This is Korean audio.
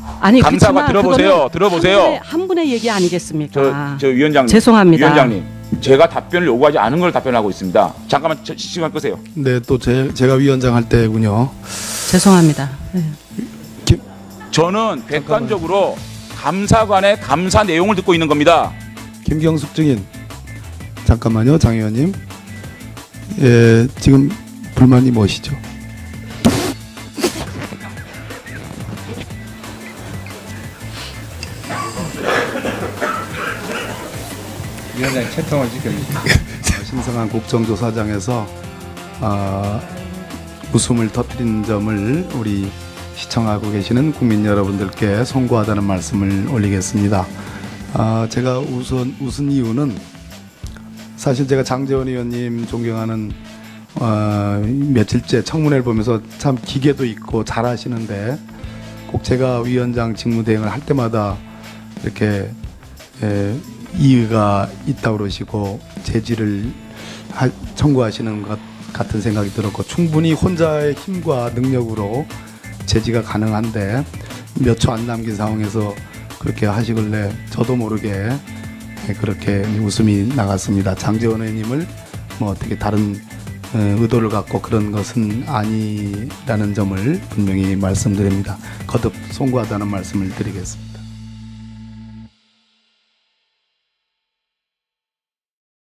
아니 감사가 들어보세요. 들어보세요. 한 분의 얘기 아니겠습니까? 저 위원장님. 죄송합니다. 위원장님. 제가 답변을 요구하지 않은 걸 답변하고 있습니다. 잠깐만 시간 끄세요. 네, 또 제가 위원장 할 때군요. 죄송합니다. 네. 저는 객관적으로 감사관의 감사 내용을 듣고 있는 겁니다. 김경숙 증인. 잠깐만요, 장 의원님. 예, 지금 불만이 무엇이죠? 위원장님 채통을 지켜주십시오. 신성한 국정조사장에서 웃음을 터뜨리는 점을 우리 시청하고 계시는 국민 여러분들께 송구하다는 말씀을 올리겠습니다. 제가 웃은 이유는 사실 제가 장제원 의원님 존경하는 며칠째 청문회를 보면서 참 기계도 있고 잘하시는데 꼭 제가 위원장 직무대행을 할 때마다 이렇게 이의가 있다고 그러시고 제지를 청구하시는 것 같은 생각이 들었고 충분히 혼자의 힘과 능력으로 제지가 가능한데 몇 초 안 남긴 상황에서 그렇게 하시길래 저도 모르게 그렇게 웃음이 나갔습니다. 장제원 의원님을 뭐 어떻게 다른 의도를 갖고 그런 것은 아니라는 점을 분명히 말씀드립니다. 거듭 송구하다는 말씀을 드리겠습니다.